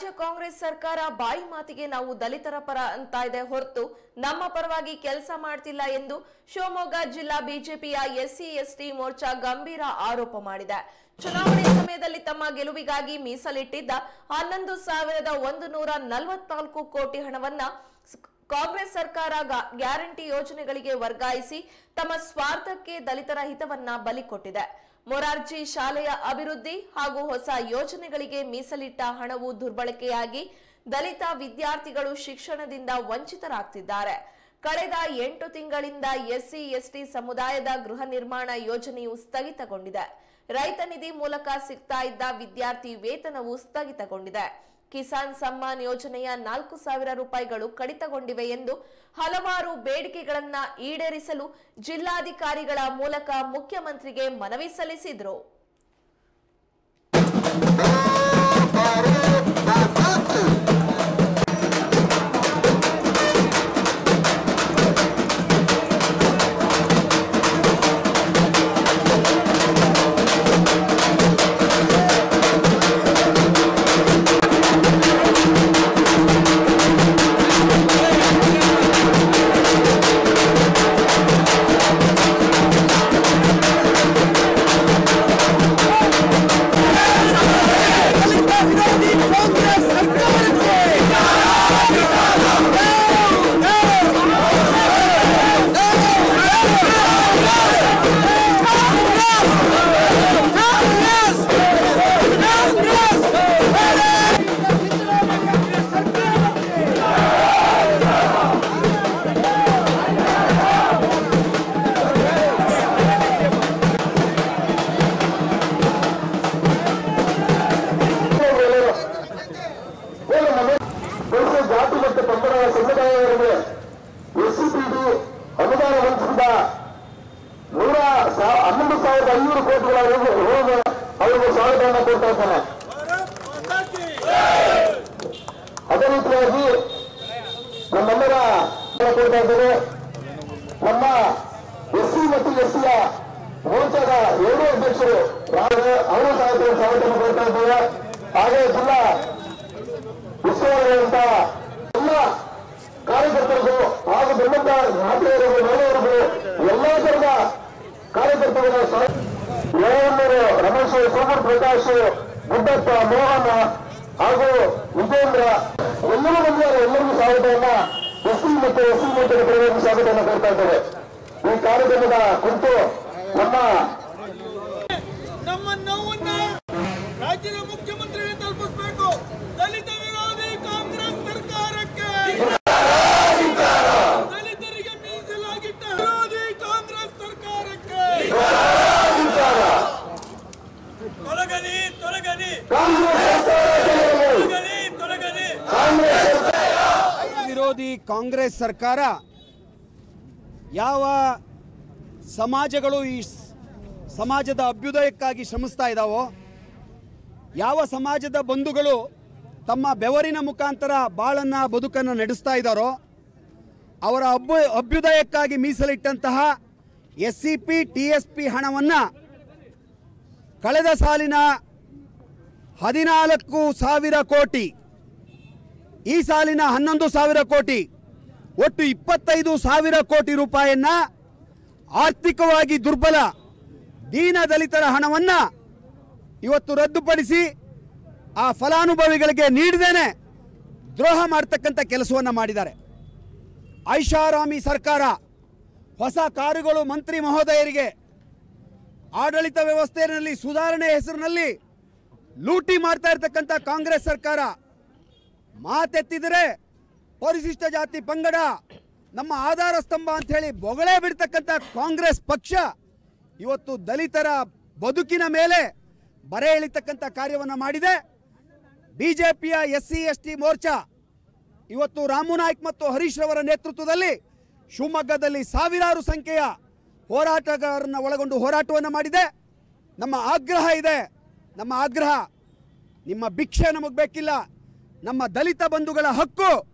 ಕಾಂಗ್ರೆಸ್ ಸರ್ಕಾರ ಬಾಯಿ ಮಾತಿಗೆ ನಾವು ದಲಿತರ ಪರ ಅಂತ ಇದೆ ಹೊರತು ನಮ್ಮ ಪರವಾಗಿ ಕೆಲಸ ಮಾಡ್ತಿಲ್ಲ ಎಂದು ಶಿವಮೊಗ್ಗ ಜಿಲ್ಲಾ ಬಿಜೆಪಿಯ ಎಸ್ಸಿ ಎಸ್ಟಿ ಮೋರ್ಚಾ ಗಂಭೀರ ಆರೋಪ ಮಾಡಿದೆ. ಚುನಾವಣೆ ಸಮಯದಲ್ಲಿ ತಮ್ಮ ಗೆಲುವಿಗಾಗಿ ಮೀಸಲಿಟ್ಟಿದ್ದ 11,144 ಕೋಟಿ ಹಣವನ್ನ ಕಾಂಗ್ರೆಸ್ ಸರ್ಕಾರ ಗ್ಯಾರಂಟಿ ಯೋಜನೆಗಳಿಗೆ ವರ್ಗಾಯಿಸಿ ತಮ್ಮ ಸ್ವಾರ್ಥಕ್ಕೆ ದಲಿತರ ಹಿತವನ್ನ ಬಲಿ ಕೊಟ್ಟಿದೆ. ಮೊರಾರ್ಜಿ ಶಾಲೆಯ ಅಭಿವೃದ್ಧಿ ಹಾಗೂ ಹೊಸ ಯೋಜನೆಗಳಿಗೆ ಮೀಸಲಿಟ್ಟ ಹಣವು ದುರ್ಬಳಕೆಯಾಗಿ ದಲಿತ ವಿದ್ಯಾರ್ಥಿಗಳು ಶಿಕ್ಷಣದಿಂದ ವಂಚಿತರಾಗ್ತಿದ್ದಾರೆ. ಕಳೆದ 8 ತಿಂಗಳಿಂದ ಎಸ್ಸಿ ಎಸ್ಟಿ ಸಮುದಾಯದ ಗೃಹ ನಿರ್ಮಾಣ ಯೋಜನೆಯು ಸ್ಥಗಿತಗೊಂಡಿದೆ. ರೈತ ನಿಧಿ ಮೂಲಕ ಸಿಗ್ತಾ ಇದ್ದ ವಿದ್ಯಾರ್ಥಿ ವೇತನವು ಸ್ಥಗಿತಗೊಂಡಿದೆ. ಕಿಸಾನ್ ಸಮ್ಮಾನ್ ಯೋಜನೆಯ 4,000 ರೂಪಾಯಿಗಳು ಕಡಿತಗೊಂಡಿವೆ ಎಂದು ಹಲವಾರು ಬೇಡಿಕೆಗಳನ್ನ ಈಡೇರಿಸಲು ಜಿಲ್ಲಾಧಿಕಾರಿಗಳ ಮೂಲಕ ಮುಖ್ಯಮಂತ್ರಿಗೆ ಮನವಿ ಸಲ್ಲಿಸಿದ್ರು. ಸಮುದಾಯವರಿಗೆ ಎಸ್ಸಿಪಿಡಿ ಅನುದಾನ ವಂಚಿಸಿದ 11,500 ಕೋಟಿಗಳವರೆಗೂ ಅವರಿಗೆ ಸ್ವಾಗತವನ್ನು ಕೊಡ್ತಾ ಇದ್ದಾನೆ. ಅದೇ ರೀತಿಯಾಗಿ ನಮ್ಮೆಲ್ಲರ ಕೊಡ್ತಾ ಇದ್ದೇವೆ. ನಮ್ಮ ಎಸ್ಸಿ ಮತ್ತು ಎಸ್ಸಿಯ ಮೋರ್ಚಾದ 2 ಅಧ್ಯಕ್ಷರು ಅವರು ಸಹ ಸ್ವಾಗತವನ್ನು ಕೊಡ್ತಾ ಇದ್ದೇವೆ. ಹಾಗೆ ಜಿಲ್ಲಾ ಉಸ್ತುವಾರಿಗಳಂತಹ ಎಲ್ಲ ಕಾರ್ಯಕರ್ತರಿಗೂ ಹಾಗೂ ಬೆಂಬಲ ಮಾತೆಯರಿಗೂ ಮಹಿಳೆಯರಿಗೂ ಎಲ್ಲಾ ತರದ ಕಾರ್ಯಕರ್ತರಿಗೆ ಏಳೂರು ರಮೇಶ್, ಸೋಮೂರ್ ಪ್ರಕಾಶ್, ಗುಡ್ಡಪ್ಪ, ಮೋಹನ ಹಾಗೂ ವಿಜೇಂದ್ರ ಎಲ್ಲರೂ ಬಂದಿದ್ದಾರೆ. ಎಲ್ಲರಿಗೂ ಸ್ವಾಗತವನ್ನ ಎಸ್ಸಿ ಮತ್ತು ಎಸ್ಸಿ ಮೋರ್ಚಾದ ಪರವಾಗಿ ಸ್ವಾಗತವನ್ನು ಕೊಡ್ತಾ ಇದ್ದೇವೆ. ಈ ಕಾರ್ಯಕ್ರಮದ ಕುರಿತು ನಮ್ಮ ನೋವನ್ನ ರಾಜ್ಯದ ಮುಖ್ಯಮಂತ್ರಿಗಳಿಗೆ ತಲುಪಿಸಬೇಕು. ದಲಿತ ವಿರೋಧಿ ಕಾಂಗ್ರೆಸ್ ಸರ್ಕಾರಕ್ಕೆ, ದಲಿತರಿಗೆ ಮೀಸಲಾಗಿಟ್ಟ ವಿರೋಧಿ ಕಾಂಗ್ರೆಸ್ ಸರ್ಕಾರಕ್ಕೆ ತೊಲಗಲಿ ತೊಲಗಲಿ ತೊಲಗಲಿ ತೊಲಗಲಿ. ವಿರೋಧಿ ಕಾಂಗ್ರೆಸ್ ಸರ್ಕಾರ ಯಾವ ಸಮಾಜಗಳು ಈ ಸಮಾಜದ ಅಭ್ಯುದಯಕ್ಕಾಗಿ ಶ್ರಮಿಸ್ತಾ ಇದ್ದಾವೋ, ಯಾವ ಸಮಾಜದ ಬಂಧುಗಳು ತಮ್ಮ ಬೆವರಿನ ಮುಖಾಂತರ ಬಾಳನ್ನು ಬದುಕನ್ನು ನಡೆಸ್ತಾ ಇದ್ದಾರೋ ಅವರ ಅಭ್ಯುದಯಕ್ಕಾಗಿ ಮೀಸಲಿಟ್ಟಂತಹ ಎಸ್ಸಿಪಿ ಟಿಎಸ್ಪಿ ಹಣವನ್ನು ಕಳೆದ ಸಾಲಿನ 14,000 ಕೋಟಿ, ಈ ಸಾಲಿನ 11,000 ಕೋಟಿ, ಒಟ್ಟು 25,000 ಕೋಟಿ ರೂಪಾಯಿಯನ್ನು ಆರ್ಥಿಕವಾಗಿ ದುರ್ಬಲ ದೀನ ದಲಿತರ ಹಣವನ್ನು ಇವತ್ತು ರದ್ದುಪಡಿಸಿ ಆ ಫಲಾನುಭವಿಗಳಿಗೆ ನೀಡದೇನೆ ದ್ರೋಹ ಮಾಡ್ತಕ್ಕಂಥ ಕೆಲಸವನ್ನು ಮಾಡಿದ್ದಾರೆ. ಐಷಾರಾಮಿ ಸರ್ಕಾರ, ಹೊಸ ಕಾರುಗಳು ಮಂತ್ರಿ ಮಹೋದಯರಿಗೆ, ಆಡಳಿತ ವ್ಯವಸ್ಥೆಯಲ್ಲಿ ಸುಧಾರಣೆ ಹೆಸರಿನಲ್ಲಿ ಲೂಟಿ ಮಾಡ್ತಾ ಇರ್ತಕ್ಕಂಥ ಕಾಂಗ್ರೆಸ್ ಸರ್ಕಾರ ಮಾತೆತ್ತಿದರೆ ಪರಿಶಿಷ್ಟ ಜಾತಿ ಪಂಗಡ ನಮ್ಮ ಆಧಾರ ಸ್ತಂಭ ಅಂಥೇಳಿ ಬೊಗಳೆ ಬಿಡ್ತಕ್ಕಂಥ ಕಾಂಗ್ರೆಸ್ ಪಕ್ಷ ಇವತ್ತು ದಲಿತರ ಬದುಕಿನ ಮೇಲೆ ಬರೆ ಎಳಿತಕ್ಕಂಥ ಕಾರ್ಯವನ್ನು ಮಾಡಿದೆ. ಬಿಜೆಪಿಯ ಎಸ್ಸಿ ಎಸ್ಟಿ ಮೋರ್ಚಾ ಇವತ್ತು ರಾಮು ನಾಯ್ಕ್ ಮತ್ತು ಹರೀಶ್ ರವರ ನೇತೃತ್ವದಲ್ಲಿ ಶಿವಮೊಗ್ಗದಲ್ಲಿ ಸಾವಿರಾರು ಸಂಖ್ಯೆಯ ಹೋರಾಟಗಾರರನ್ನು ಒಳಗೊಂಡು ಹೋರಾಟವನ್ನು ಮಾಡಿದೆ. ನಮ್ಮ ಆಗ್ರಹ ಇದೆ, ನಮ್ಮ ಆಗ್ರಹ, ನಿಮ್ಮ ಭಿಕ್ಷೆ ನಮಗೆ ಬೇಕಿಲ್ಲ. ನಮ್ಮ ದಲಿತ ಬಂಧುಗಳ ಹಕ್ಕು